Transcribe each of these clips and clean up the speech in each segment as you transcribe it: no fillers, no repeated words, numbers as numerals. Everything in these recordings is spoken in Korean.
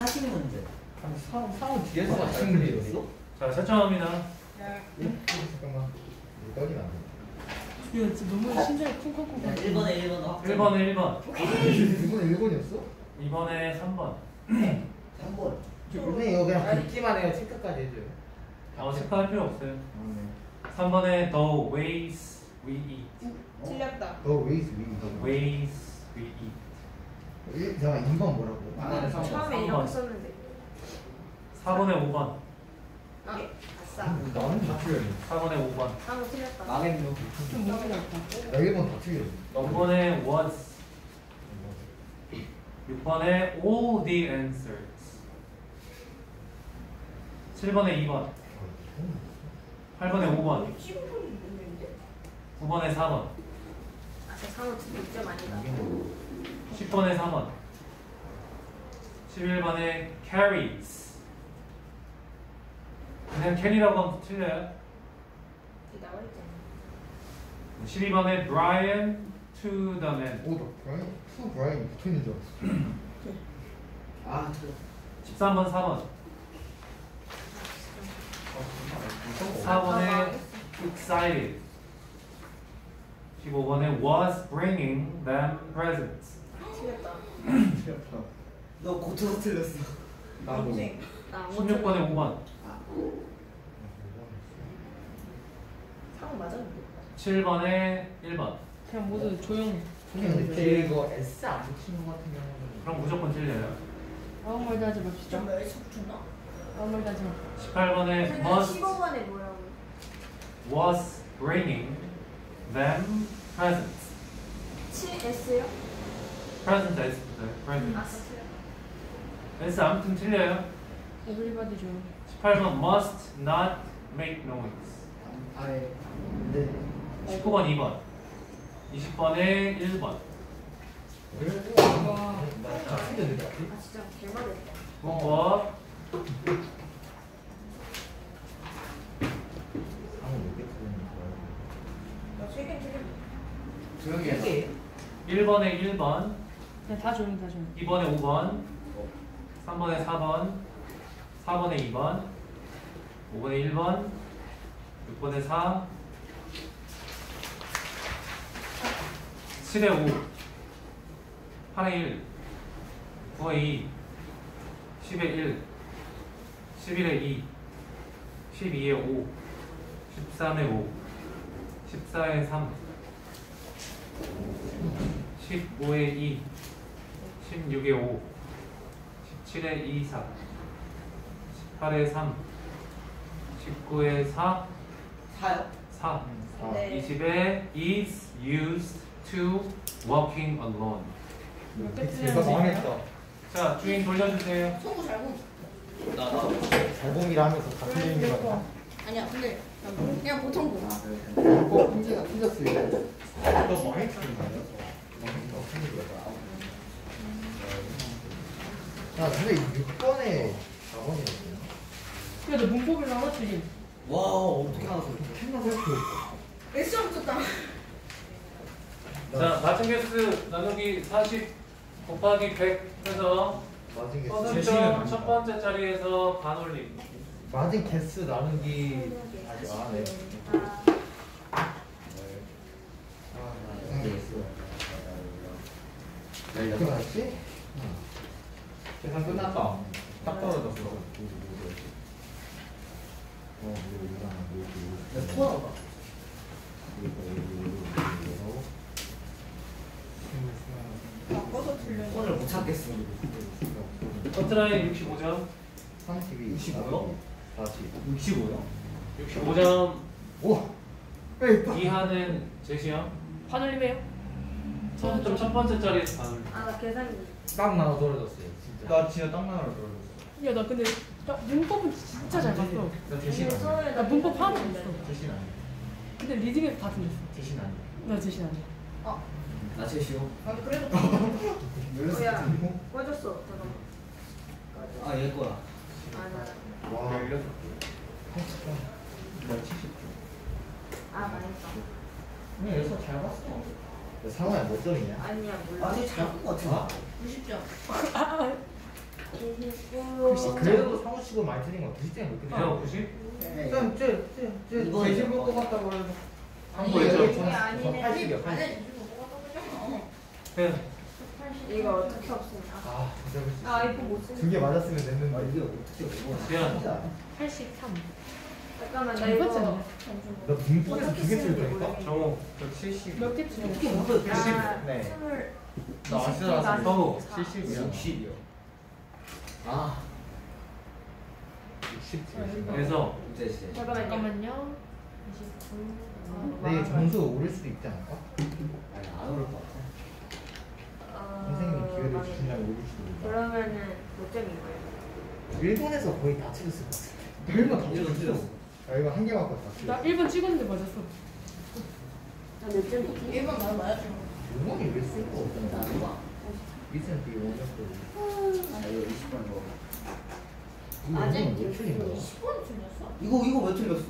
하시는 문제. 상은 뒤에서 맞추는 문제였어? 자, 설정합니다. 잠깐만. 떨리면 안 돼. 이거 진짜 너무 심장이 쿵쿵쿵. 1번에 1번 확정. 1번에 1번. 이번에 1번이었어? 2번에 3번. 3번. 근데 이거 그냥 긁기만 해요. 체크까지 해줘요. 체크할 필요 없어요. 3번에 the ways we eat. 틀렸다. 너 웨이스 위. The ways we eat. 잠깐 2번 뭐라고? 처음에 이렇게 썼는데. 4번에 5번. 아, 아싸. 나는 다 틀렸네. 4번에 5번. 아, 틀렸다. 망했노. 좀못 틀렸다. 나 1번 다 틀렸어. 6번에 was. 6번에 all the answers. 7번에 2번. 8번에 5번. 9번에 4번. 아, 저 상호 진짜 6점 아니다. 10번에 4번. 11번에 carries. 그냥 carry라고 하면 틀려요. 나와 있잖아. 12번에 Brian to the man. 오, 나 브라인, 투 브라인 붙어있는 줄 알았어. 아, 틀렸어. 13번 4번. 14번에 excited. 15번에 was bringing them presents. 틀렸다. 너 고쳐서 틀렸어. 나도. 나 16번에 5번. 상호 맞았는데. 7번에 1번. 그냥 모두 조용. 근데 이거 S 안 붙인 것 같은 경우는. 그럼 무조건 틀려요. 아무 말도 하지 맙시다. 왜 붙였나? 아무 말도 하지 마. 18번에 must 15번에 뭐라고? was bringing them presents. S요? present S 붙어요. presents. 아싸 틀렸다. S 아무튼 틀려요. 에브리바디 조. 18번 must not make noise. 아예. 근데. 19번 2번. 20번에 1번. 와. 다 틀렸는데. 아 진짜 개말했다. 뭐 나 3개 틀렸네. 조용히 해. 1번에 1번. 그냥 다 조용, 다 조용. 2번에 5번. 3번에 4번. 4번에 2번. 5번에 1번. 6번에 4. 7에 5. 8에 1. 9에 2. 10에 1. 11에 2. 12에 5. 13에 5. 14에 3. 15에 2. 16에 5. 17에 2, 4. 18에 3. 19에 4. 4요? 4. 네. 20에 is used to walking alone. 몇개 내가 망했다. 자, 주인 돌려주세요. 송구 잘 본. 잘공이라 하면서 다 틀리는 게 맞나? 아니야 근데 그냥 보통 본. 문제가 틀렸어요. 너 많이 틀린 거야? 야, 근데 6번에 4번이었어요. 야, 너 문법을 나왔지? 와, 어떻게 알았어? 생각 해볼게. S점 붙었다. 자, 맞은 개수 나누기 40 곱하기 100 해서 맞은 개수. 선수점 첫 번째 자리에서 반올림. 맞은 개수 나누기 아직 안 해. 어떻게 맞지? 계산 끝났다. 딱 떨어졌어. 토하다. 바꿔서 틀려. 오늘 못 찾겠어. 커트라인 65점. 32, 65요? 40. 65요? 65점 오! 빼! 이하는 제시형. 반올림해요? 선수점 첫 번째 자리에서 반올림. 아나 계산이. 딱 나눠 떨어졌어요, 진짜. 나 진짜 딱 나라 떨어졌어. 야, 나 근데 나 문법은 진짜 잘 봤어. 나 대신 아니야. 나 문법 하나도 안 했어. 대신 아니야. 근데 리딩에서 다 틀렸어. 대신 아니야. 나 제시 아니야. 나 제시요. 아 그래도 뭐야 꺼졌어. 잠깐만. 아, 얘 거야. 아나. 와. 16개. 나 70개. 아 망했다. 그냥 여기서 잘 봤어. 상호야 몇 점이냐? 아니야 몰라. 아니, 잘본 거 같아. 90점. 그래도 사무치고 많이 틀린 거 90점이 몇 개? 그래요 90? 네. 쌤, 이번에 제시 볼것 같다고 그래도 참고했죠. 이게 아니네. 80이야. 그래 이거 어떻게 없애냐? 아, 진짜 아 이거 못 쓰는. 두개 맞았으면 아 됐는데. 이게 어떻게 먹어? 미안 83. 잠깐만 나 잘 이거. 봤잖아. 나 문법에서 두개 틀렸다니까? 정우 저 70. 몇 개 어떻게 틀렸어? 먹어? 네. 스물. 나 아시잖아. 서우 70이야. 60이요. 아 60. 그래서 이제 씨. 잠깐만요. 29. 근데 이게 점수 오를 수도 있지 않을까? 아니 안 오를 것 같아. 선생님이 기회를 주신다면 오를 수도 있다. 그러면은 몇 점인 거예요? 일본에서 거의 다 틀렸을 것 같아. 일본 다 일본 틀렸어. 아, 이거 한 개 맞고 다 나 틀렸어. 1번 찍었는데 맞았어. 나몇 점이지? 1번 나도 맞았죠. 일본이 왜 쓸 거 없잖아. 나도 봐. 리센트 이거 원작도. 아 이거 20번 이거. 아직 왜 틀린 거야? 10번 틀렸어? 이거 왜 틀렸어?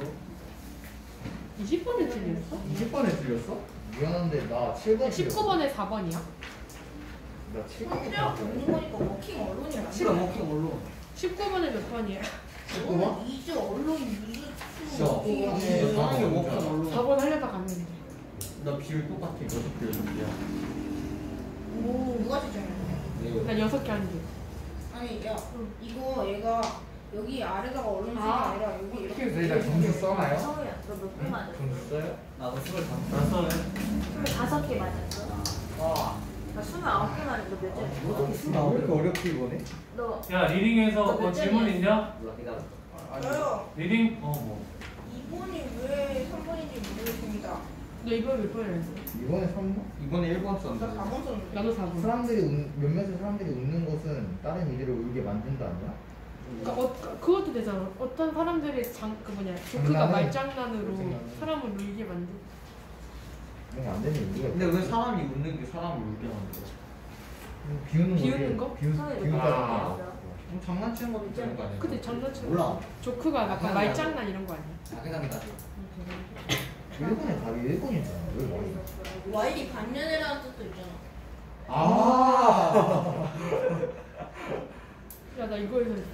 20번에 틀렸어? 20번에 틀렸어? 미안한데 나 7번 19번에 4번이야? 나 7번 성질하고 없는 거니까 워킹 언론이야. 싫어 먹기 뭘로? 19번에 몇 번이야? 19번? 이주 언론 이주 저. 이거 사는 게 먹기 뭘로? 4번 하려다 갔는데. 나 비율 똑같아. 이거 비율이야. 오 누가 지정했냐? 난 6개 한 개. 아니 야 응. 이거 얘가 여기 아래다가 언론 쓰는 게 아. 아니라 여기 이렇게 어떻게 저희가 점수 써나요? 성우야 너몇 개 맞았어? 점수 써요? 나도 25. 나서는 25개 맞았어? 아. 나 29개 맞았어. 너몇 점? 어떻게 쓰나? 왜 이렇게 어렵게 이거네? 너 야 리딩에서 너 뭐 몇 질문 점이야? 있냐? 몰라 기다려. 저요 리딩 뭐 2번이 왜 3번인지 모르겠습니다. 너 이번 몇 번이야 했어? 이번에 3번? 이번에 1번 저 4번 썼는데. 나도 4번. 몇몇의 사람들이 웃는 것은 다른 이들을 울게 만든다 아니야? 그러니까 그것도 되잖아. 어떤 사람들이 조크가 장난은? 말장난으로 장난은? 사람을 울게 만든. 이런 거안 되는 이유가 근데 왜 사람이 웃는 게 사람을 울게 만들어? 비우는 비우는 거? 비우다가 아. 장난치는 것도 되는 거 아니야? 근데 장난처럼. 몰라. 조크가 약간 그냥 말장난 이런 거 아니야? 자기장이다. 일본에 답이 일본이잖아. 왜 말이야? 와일이 반년이라는 뜻도 있잖아. 아. 야 나 이거에서 했어.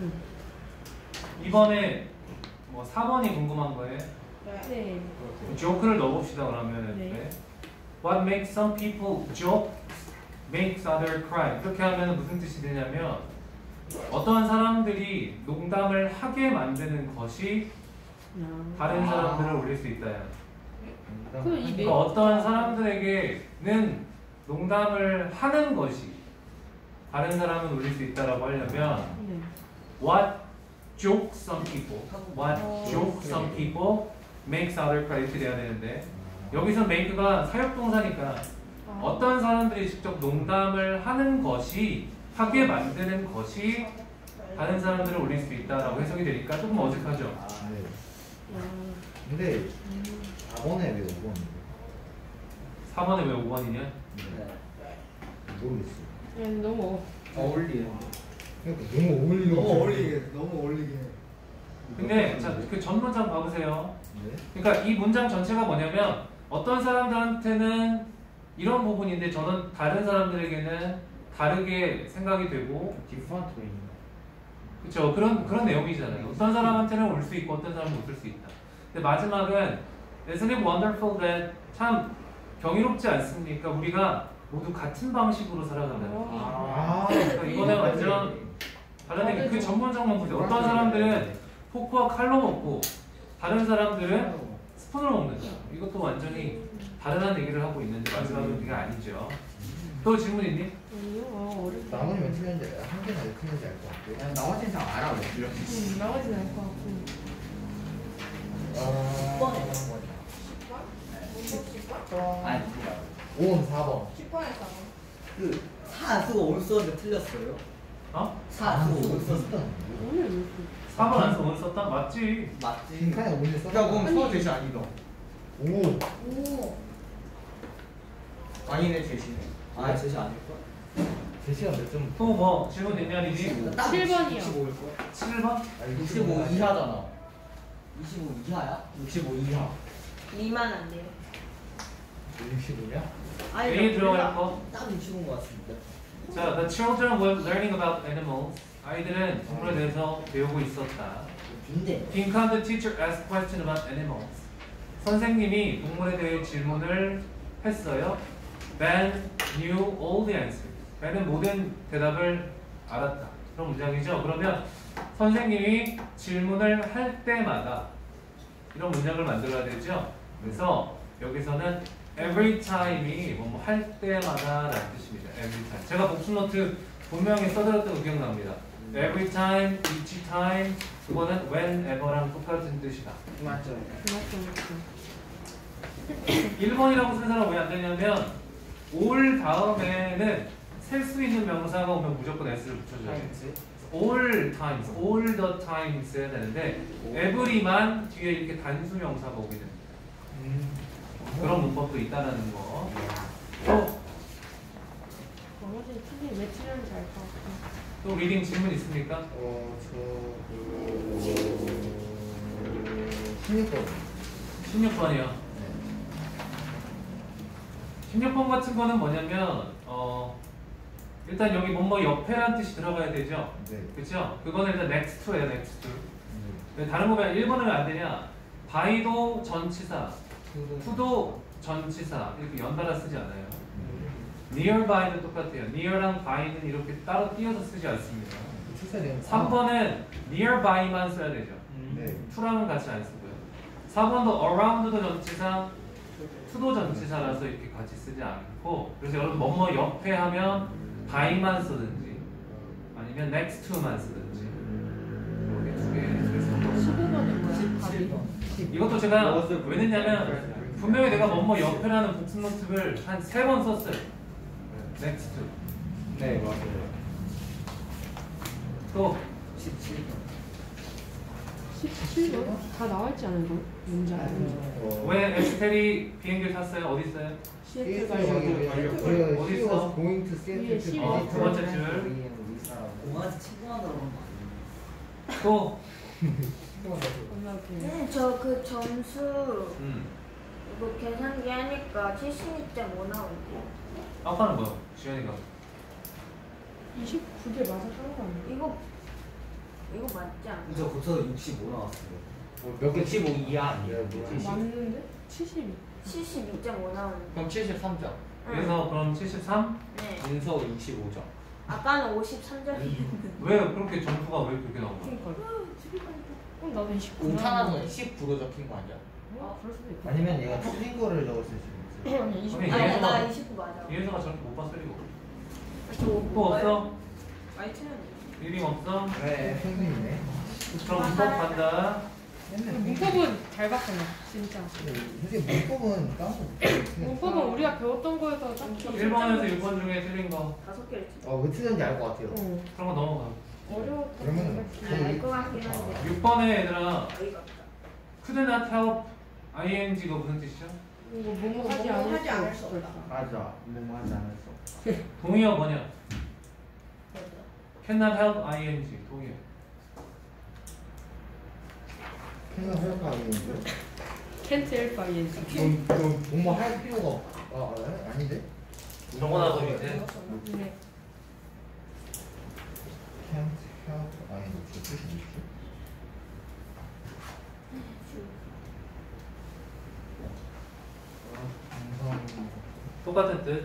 이번에 뭐 4번이 궁금한 거예요? 네. 네. 조크를 넣어봅시다 그러면. 네. 네. What makes some people joke makes other cry. 이렇게 하면 무슨 뜻이 되냐면 어떠한 사람들이 농담을 하게 만드는 것이 다른 사람들을 울릴 수 있다. 그럼 이 그러니까 어떠한 사람들에게는 농담을 하는 것이 다른 사람을 울릴 수 있다라고 하려면 네. What jokes some people, what jokes some people makes other cry 이렇게 돼야 되는데 여기서 make가 사역동사니까 어떤 사람들이 직접 농담을 하는 것이 하게 만드는 것이 다른 사람들을 울릴 수 있다라고 해석이 되니까 조금 어색하죠. 네. 야. 근데 4번에 왜 5번인데? 4번에 왜 5번이냐? 네. 모르겠어. 야, 너무 어울리는 그러니까 너무 어울리는 너무 거. 어울리게 너무 어울리게 해. 근데 자, 그 전 문장 봐보세요. 네? 그러니까 이 문장 전체가 뭐냐면 어떤 사람들한테는 이런 부분인데 저는 다른 사람들에게는 다르게 생각이 되고 different way. 그렇죠. 그런 내용이잖아요. 어떤 사람한테는 울 수 있고 어떤 사람은 웃을 수 있다. 근데 마지막은 Isn't it wonderful that 참 경이롭지 않습니까? 우리가 모두 같은 방식으로 살아간다는 거. 아. 그러니까 이거는 완전 다른 얘기. 그 전문적만 보세요. 어떤 사람들은 포크와 칼로 먹고 다른 사람들은 스푼으로 먹는다. 이것도 완전히 다른 얘기를 하고 있는데 마지막은 그게 아니죠. 또 질문 있니? 어렵다. 나머지 몇 틀렸는지 한 개나 몇 틀렸는지 알 것 같고. 그냥 나머지 이상 알아 왜 틀렸지? 나머지는 알 것 같고. 10번에 10번? 아니 그거 말고. 5번 4번. 10번에 4번. 그 사 안 쓰고 올 썼는데 틀렸어요. 어? 사 안 쓰고 올 썼는데 오늘 왜 이렇게? 4번 안 써온 썼다? 맞지? 맞지? 빈칸에 오늘 야 썼다. 그럼 서 제시 아니다. 오. 오. 아니네 제시네. 아 제시 아닐걸? 제시가 몇 점? 또 뭐 질문 있냐 리디? 딱 7번이요. 65일 걸? 7번? 65 이하잖아. 25 이하야? 65 이하. 2만 안 돼요. 65냐? A 들어갈 거. 딱 65인 것 같습니다. 자, the children were learning about animals 아이들은 동물에 대해서 배우고 있었다. 근데 King the teacher asked question about animals. 선생님이 동물에 대해 질문을 했어요. Ben knew all the answers. Ben은 모든 대답을 알았다. 그런 문장이죠. 그러면 선생님이 질문을 할 때마다 이런 문장을 만들어야 되죠. 그래서 여기서는 every time이 뭐 할 때마다 라는 뜻입니다. every time. 제가 복습 노트 분명히 써드렸던 거 기억납니다. every time, each time 그거는 whenever랑 똑같은 뜻이다. 맞죠. 맞죠. 1번이라고 순서가 왜 안 되냐면 all 다음에는 셀 수 있는 명사가 오면 무조건 s를 붙여줘야 돼요. all times, all the times 해야 되는데 every만 뒤에 이렇게 단수 명사가 오게 됩니다. 그런 문법도 있다는 거. 또, 나머지 틀린 왜 틀렸는지 알 것 같아. 또 리딩 질문 있습니까? 16번. 16번이요. 16번 같은 거는 뭐냐면 일단 여기 뭐뭐 옆에라는 뜻이 들어가야 되죠. 네. 그렇죠? 그거는 일단 next to예요, next to. 다른 거 왜 1번은 왜 안 되냐? by도 전치사, to도 전치사 이렇게 연달아 쓰지 않아요. nearby도 똑같아요. near랑 by는 이렇게 따로 띄어서 쓰지 않습니다. 출세된 3번은 nearby만 써야 되죠. 네. to랑은 같이 안 쓰고요. 4번도 around도 전치사, to도 전치사라서 이렇게 같이 쓰지 않고, 그래서 여러분 뭐뭐 옆에 하면 by만 쓰든지 아니면 next to만 쓰든지 이렇게 두 개 그래서 15번은 뭐야? 답이? 이것도 제가 왜 냈냐면 분명히 내가 뭐뭐 옆에라는 복습 노트를 한 3번 썼어요. next to. 네 맞아요. 또 17번. 17번? 다 나와있지 않은 걸? 문제 왜 에스텔이 비행기를 탔어요? 어디 있어요? 시애틀 가려고 가려고 어디 있어? going to 위에 Seattle to 12번. 두 번째 visit. 줄. 공항에서 친구하다고 그런 거 아니에요? 또 올라올게요. 저 그 점수 음. 이거 계산기 하니까 76.5 나오는데 아빠는 뭐야? 지현이가 29개 맞아 하는 거 아니야? 이거 맞지 않아? 저 고쳐서 65 나왔어요. 몇 개? 15 이하 아니에요? 맞는데? 72. 72.5 나오는데 그럼 73점. 그래서 그럼 73? 네 인서 65점. 아까는 53점이었는데 왜 그렇게 점수가 왜 그렇게 나온 거야? 그러니까. 그럼 나도 29. 공탄하고 19로 적힌 거 아니야? 그럴 수도 있고. 아니면 얘가 틀린 거를 적었을 수도 있어요. 아니 29. 아니, 아니 얘가- 나 29 맞아 이현서가 저렇게 못 봤을 리가 없어. 저 또 없어? 많이 틀렸네 리딩 없어? 네, 선생님이네. 그럼 문법 간다. 맨날 문법은 잘 바꾸네 진짜. 선생님 문법은 까먹고. 문법은 우리가 배웠던 거에서 딱히 1번에서 6번 중에 틀린 거. 5개를 치 왜 틀렸는지 알 것 같아요. 어, 그런 거 넘어가. 어려웠던 그러면은 생각이. 알것 같긴 한데 6번에 얘들아 어이가 없다 could not help ing가 무슨 뜻이죠? 이거 뭐뭐 하지 뭐뭐 하지 않을 않을 수 수 없다. 맞아. 뭐 하지 않을 수 없어. 동의어 뭐냐? 맞아 cannot help ing 동의어. 생각할까 아니면 Can't help ing. 뭐뭐 할 필요가 아닌데? 적어놔서 밑에. 네. Can't help 아니 그 뜻이 뭐지? 똑같은 뜻.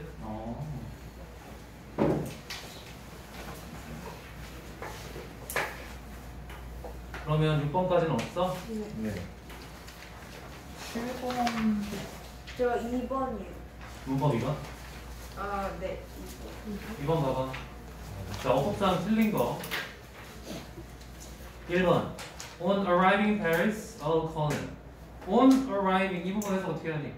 그러면 6번까지는 없어? 네. 7번. 저 2번이에요 문법 2번? 아네 2번 봐봐. 자, 어법상 틀린 거. 1번. On arriving in Paris, I'll call him. On arriving 이 부분에서 어떻게 하니?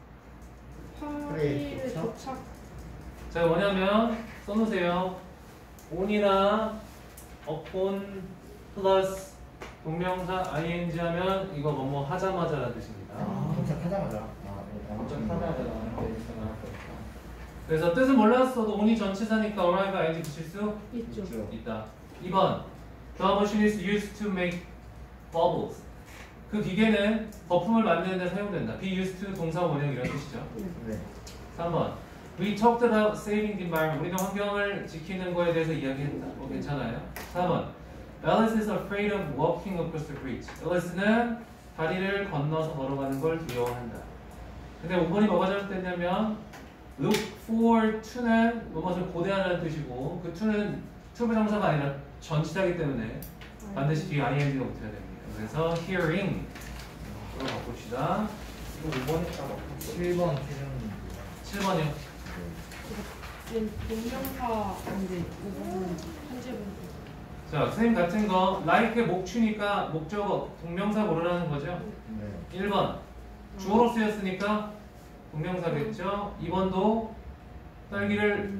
파리에 도착? 도착. 자, 뭐냐면 써놓으세요. on이나 upon 플러스 동명사 ing 하면 이거 뭐뭐 하자마자라는 뜻입니다. 도착하자마자. 그래서 뜻은 몰랐어도 on이 전치사니까 arrive ing 붙일 수 있죠. 있다. 2번. The machine is used to make bubbles. 그 기계는 거품을 만드는 데 사용된다. be used to 동사 원형 이런 뜻이죠. 네. 3번. We talked about saving the environment. 우리는 환경을 지키는 거에 대해서 이야기했다. 괜찮아요? 4번. Alice is afraid of walking across the bridge. Alice는 다리를 건너서 걸어가는 걸 두려워한다. 근데 5번이 뭐가 잘못됐냐면 look forward to는 무엇을 고대하라는 뜻이고 그 to는 투부정사가 아니라 전치사이기 때문에 반드시 뒤에 ing가 붙어야 됩니다. 그래서 hearing 으로 바꿉시다. 5번 했다가 7번 최종 7번이요. 동명사 이제 5번은 현재분. 자, 선생님 같은 거 like의 목추니까 목적어 동명사 고르라는 거죠. 네. 1번 주어로 쓰였으니까 동명사겠죠. 2번도 딸기를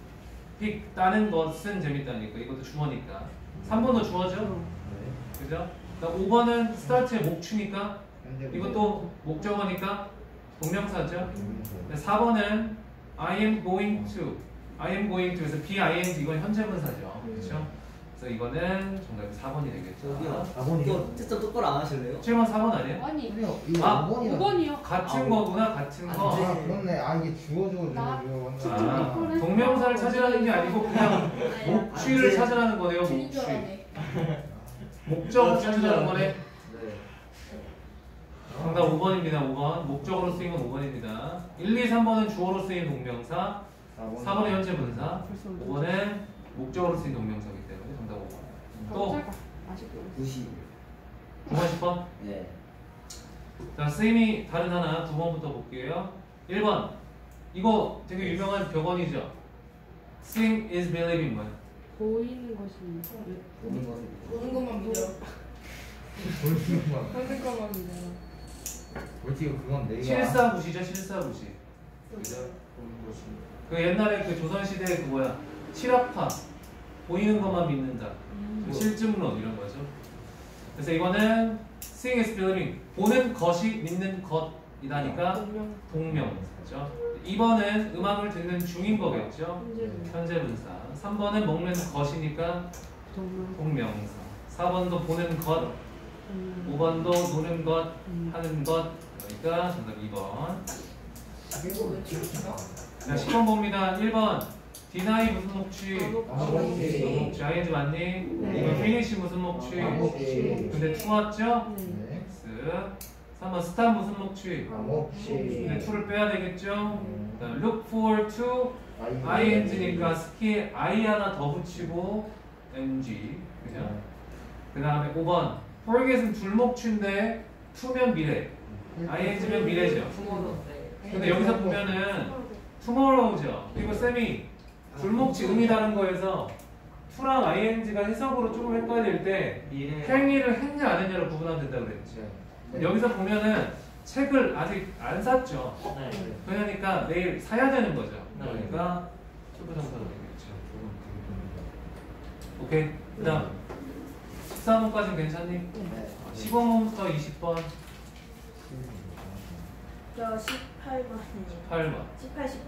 픽 따는 것은 재밌다니까 이것도 주어니까. 3번도 주어죠. 네. 그죠? 5번은 start의 목추니까 현재 이것도 목적어니까 동명사죠. 네. 4번은 I am going to 그래서 BING 이건 현재분사죠. 그렇죠? 그래서 이거는 정답이 4번이 되겠죠. 저기요. 4번이요? 또 진짜 똑바로 안 하실래요? 7번 4번 아니에요? 아니 선생님 이거 아, 5번이라 5번이요. 같은 거구나 같은 거. 아 그렇네. 아 이게 주어주고 나- 아, 동명사를 찾으라는 게 아니고 그냥 목취를 찾으라는 거네요. 틀린 줄 목취. 알았네. 목적을 찾으라는 거네. 네. 정답 5번입니다. 5번. 목적으로 쓰인 건 5번입니다. 1, 2, 3번은 주어로 쓰인 동명사, 4번은 현재 분사, 5번은 목적으로 쓰인 동명사이기 때문에 정답 5번. 또 아직도 90. 9번, 10번. 네. 자, 쌤이 다른 하나 9번부터 볼게요. 1번. 이거 되게 유명한 격언이죠. Seeing is believing 뭐야? 보이는 것이 보는 것을 보는 것만 믿어. 보는 거 보는 것만 믿어요. 뭐지 이거 그건 내가 실사구시죠, 실사구시. 그죠? 보는 것이. 그 옛날에 그 조선시대 그 뭐야? 실학파. 보이는 것만 믿는다. 그 실증론 이런 거죠. 그래서 이거는 seeing is believing. 보는 것이 믿는 것이다니까 동명 동명사죠. 2번은 음악을 듣는 중인 거겠죠. 현재분. 현재 분사. 3번은 먹는 것이니까 동명 동명사. 4번도 보는 것. 5번도 노는 것, 하는 것. 그러니까 정답 2번. 이거 왜 틀렸어? 자, 10번 봅니다. 1번. deny 무슨 목취? 아버지 ing 맞니? 네. 이거 finish 무슨 목취? 아버지 근데 to 왔죠? 네. 네. X. 3번 stop 무슨 목취? 아버지 근데 to를 빼야 되겠죠? 그다음 look forward to ing니까 스키에 I 하나 더 붙이고 ng. 그죠? 그 다음에 5번. forget은 줄목취인데 to면 미래. ing면 미래죠. 근데 여기서 보면은 tomorrow죠. 그리고 쌤이 줄목치 음이 다른 거에서 to랑 ing가 해석으로 조금 헷갈릴 때 미래. 행위를 했냐 안 했냐로 구분하면 된다고 그랬죠. 여기서 보면은 책을 아직 안 샀죠. 네. 그러니까 내일 사야 되는 거죠. 네. 그러니까 투부정사가 되겠죠. 오케이. 그 다음 14번까지는 괜찮니? 네. 15번부터 20번, 저 18번이에요. 8번, 18, 19.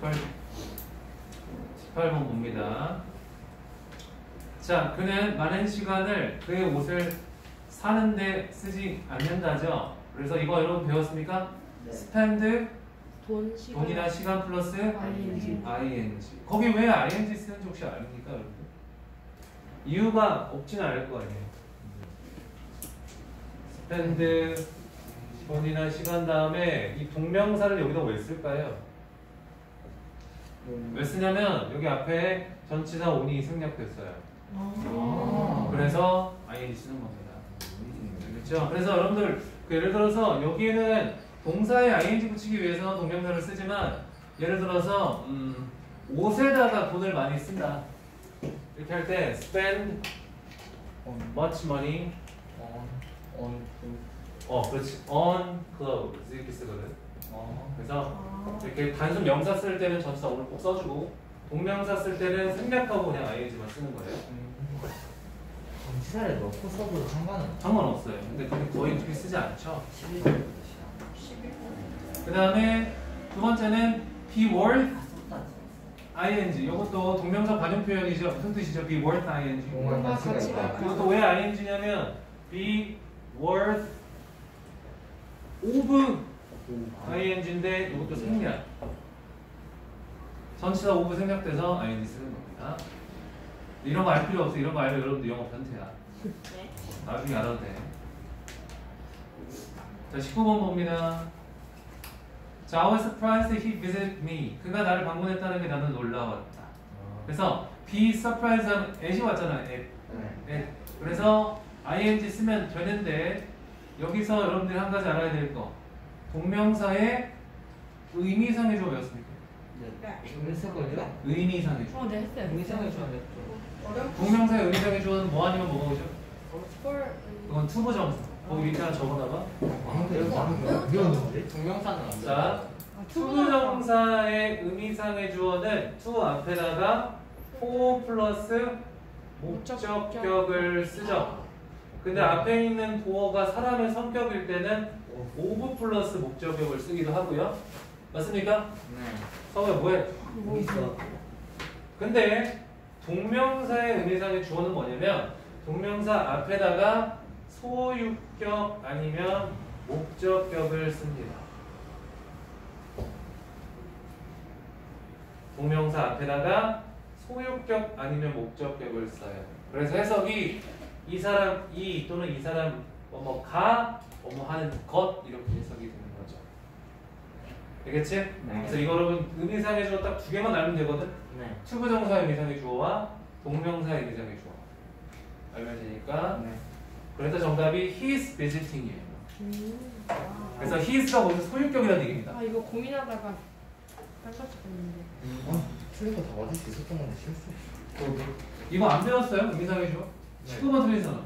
18번 봅니다. 자, 그는 많은 시간을 그의 옷을 사는데 쓰지 않는다죠. 그래서 이거 여러분 배웠습니까? 네. spend 돈 시간 돈이나 시간 플러스 ing. ing. 거기 왜 ing 쓰는지 혹시 아닙니까, 여러분? 이유가 없지는 않을 거 아니에요. spend 돈이나 시간 다음에 이 동명사를 여기다 왜 쓸까요? 왜 쓰냐면 여기 앞에 전치사 on이 생략됐어요. 그래서 ing 쓰는 겁니다. 그렇죠? 그래서 여러분들 그 예를 들어서 여기에는 동사에 ing 붙이기 위해서 동명사를 쓰지만 예를 들어서 옷에다가 돈을 많이 쓴다. 이렇게 할 때 spend much money 그렇지 on clothes 이렇게 쓰거든. 그래서 이렇게 단순 명사 쓸 때는 전치사 on을 꼭 써주고 동명사 쓸 때는 생략하고 그냥 ing만 쓰는 거예요. 전치사를 넣고 써도 상관없어요. 근데 거의 그렇게 쓰지 않죠. 그 다음에 두 번째는 be worth ing. 이것도 동명사 관용 표현이죠. 무슨 뜻이죠? be worth ing. 뭔가 가치가 있다. 이것도 왜 ing냐면 be worth of ing인데 이것도 생략. 전치사 오브 생략돼서 ing 쓰는 겁니다. 이런 거 알 필요 없어. 이런 거 알면 여러분들 영어 변태야. 네. 나중에 알아도 돼. 자, 19번 봅니다. 자, I was surprised he visited me. 그가 나를 방문했다는 게 나는 놀라웠다. 그래서 be surprised 하면 at이 왔잖아. at. 그래서 ing 쓰면 되는데 여기서 여러분들이 한 가지 알아야 될 거. 동명사의 의미상의 주어 외웠습니까? 했을걸요? 의미상의 주어. 네 했어요. 의미상을 좋아했죠. 동명사의 의미상의 주어는 뭐 아니면 뭐가 오죠? 헐. 그건 투부정사. 거기 밑에 하나 적어놔봐. 이러는데? 동명사는 안 돼. 자, 투부정사의 의미상의 주어는 to 앞에다가 for 플러스 목적격을 쓰죠. 근데 앞에 있는 도어가 사람의 성격일 때는 of 플러스 목적격을 쓰기도 하고요. 맞습니까? 네. 성우야 뭐해? 있어. 근데 동명사의 의미상의 주어는 뭐냐면 동명사 앞에다가 소유격 아니면 목적격을 씁니다. 동명사 앞에다가 소유격 아니면 목적격을 써요. 그래서 해석이 이 사람 이 또는 이 사람 뭐가 하는 것 이렇게 해석이 되는 거죠. 알겠지? 그래서 이거 여러분 의미상의 주어 딱 두 개만 알면 되거든. 네. 투부정사의 의미상의 주어와 동명사의 의미상의 주어 알면 되니까. 네. 그래서 정답이 he's visiting이에요. 그래서 he's가 거기서 소유격이라는 얘기입니다. 아 이거 고민하다가 깜빡했는데. 틀린 거 다 맞을 수 있었던 건데 실수. 이거 안 배웠어요? 의미상의 주어? 19번 틀린 사람.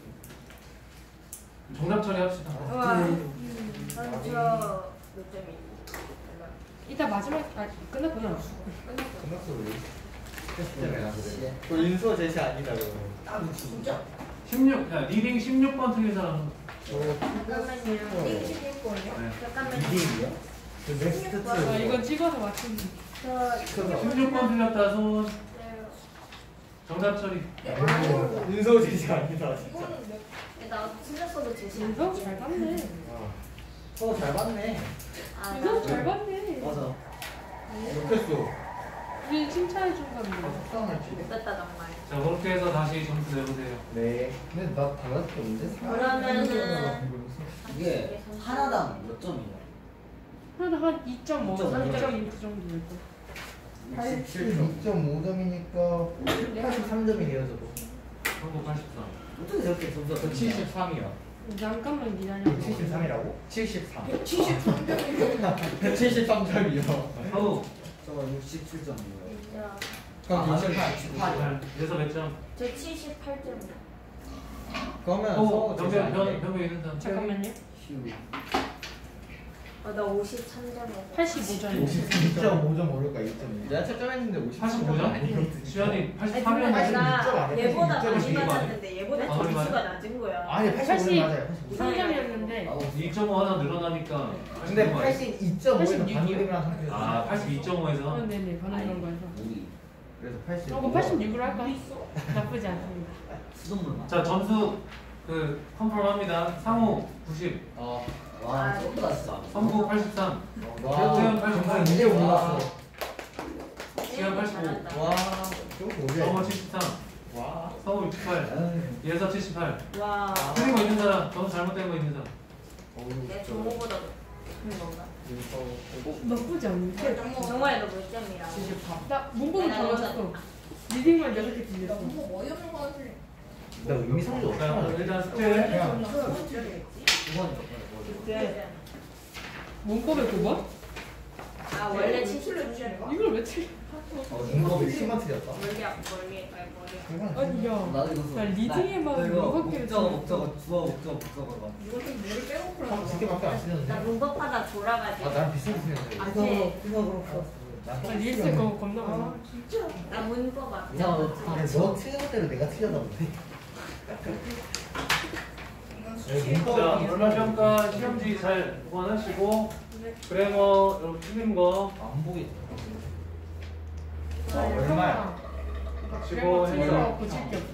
정답 처리합시다. 우와. 저몇 점이? 이따 마지막 끝났구나. 끝났어 왜? 그 인수어 제시 아니다 그러면. 진짜? 16, 야, 리딩 16번 틀린 사람. 잠깐만요. 네. 잠깐만요. 이게요? 그 넥스트 아 2. 이거 찍어서 맞추는. 저 16번 틀렸다 손. 정답 처리. 인수어 제시 아니다 진짜. 나 틀렸어도 제시. 인성 잘 봤네. 잘 봤네. 인성 잘 봤네. 맞아. 못했어. 우리 칭찬해 준 건데. 속상할 지. 못됐다 정말. 자, 그렇게 해서 다시 점수 내보세요. 네. 근데 나 달랐을 게 없는데? 그러면은 이게 하나당 몇 점이에요? 하나 한 2.5, 2.5. 3.2 그 정도 될 거. 67점. 2.5점이니까 83점이네요 저도. 성공 83. 어떻게 저렇게 점수가 73이야? 잠깐만 기다려. 73이라고? 73. 173점이요. 성우. 저 67점이에요. 그럼 28. 그래서 몇 점? 저 78점이요. 그러면 어, 서우 제시 아니에요? 병변 있는 사람. 잠깐만요. 나 53점이었어. 85점. 2.5점 오를까 2.2. 내가 채점했는데 85점? 아니거든. 시연이 아니 83면 근데 내가 86점 아니야? 얘보다 86점 많이 이거 맞았는데 얘보다 아, 점수가 맞아요? 낮은 거야. 아니 85점 80. 맞아요. 3점이었는데 2.5 하나 늘어나니까. 근데 82.5 82.5에서 86이요? 반올림이랑 상태였어. 아, 82.5에서. 네네 반응한 거에서. 그래서 80. 저거 86으로 할까? 나쁘지 않습니다. 수돗물 자, 점수 그 컨펌합니다. 상호 90, 와, 저보다 진짜. 선구 83, 와, 세연 88, 이제 올랐어. 시연 85, 와, 조금 오래. 성호 73, 와. 성호 68, 예서 78. 와. 틀린 거 있는 사람, 점수 잘못된 거 있는 사람. 내 정보보다 높은 건가? 나쁘지 않은데? 정말에 너몇 점이라. 나 문법은 다 맞았어. 리딩만 6개 틀렸어. 나 의미 상도 자, 없어. 일단 숙제. 그냥 그때 문법에 9번? 아 원래 77점. 이걸 왜 틀려? 문법이 심한 틀렸다. 머리. 아니야. 나도 이거 나 리딩에만 이거 6개 목적어 주어 목적어가. 두 개밖에 안 나 쓰는데. 문법하다 졸아가지고. 아, 나랑 비슷하게 틀렸네. 아, 네. 아 리액스 그거 겁나 많아. 나 문법 안. 이상한 너 틀린 것대로 내가 틀렸나 본데. 자, 얼마평가 시험지 잘 보관하시고, 그래머 여러분 틀린 거 안 보겠다. 얼마야? 치고 틀린 거 해서. 고칠 게 없어.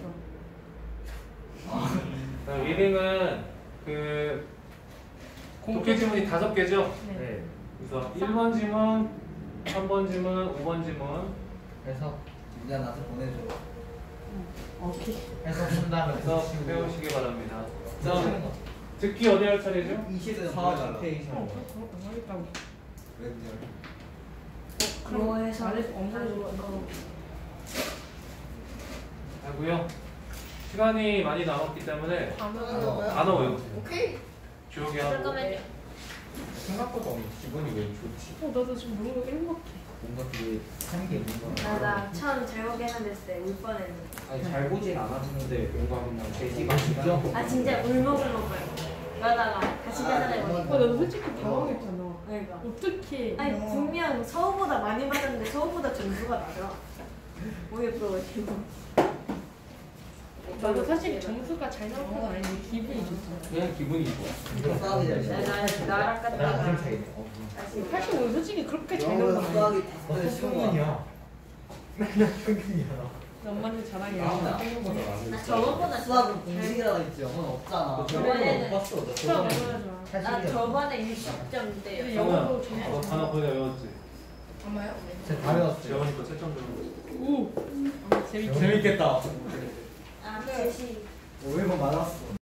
자, 리딩은 그 독해 지문이 5개죠? 네. 그래서 1번 지문, 3번 지문, 5번 지문. 해서 이제 나한테 보내줘. 오케이. 해서 쓴 다음에 그래서 배우시기 바랍니다. 자, 듣기 어디 할 차례죠? 24 페이지. 하겠다고. 그거 해서 안에서 없는 하고요. 시간이 많이 남았기 때문에 단어 외우세요. 오케이. 조용히 하고. 잠깐만요. 생각보다 기분이 왜 좋지? 나도 지금 너무 행복해. 뭔가 되게 하는 게 있는 거야. 나 처음 제목 해놨을 때 울 뻔했는데. 아니 잘 보진 않았는데 뭔가 그냥 제시가 아 진짜 울먹울먹해요. 그러다가 다시 계산해보니까. 나도 솔직히 당황했잖아. 그러니까. 어떻게? 아니 분명 서울보다 많이 받았는데 서울보다 점수가 낮아. 오해 프로가지고. 나도 사실 점수가 잘 나온 건 아닌데 기분이 좋잖아. 그냥 기분이 좋아. 수학이 잘 돼. 나랑 같다가 나랑 차이네. 다시 85 솔직히 그렇게 잘 나온 건 아니야. 수학이 다들 쉬운 거야. 평균이야. 맨날 평균이야. 엄마한테 자랑이야. 나 나 저번보다 수학은 공식이라고 했지 영어는 없잖아. 저번에는 못 봤어. 나 수학 저번에 얼마나 좋아. 나 저번에 근데 60점대요. 영어도 성우야, 너 점수 단어 거의 다 외웠지? 아마요? 제가 다 외웠어요. 재원이 거 채점 들어보고. 오. 재밌지. 재밌겠다. 아 제시. 오해가 많았어.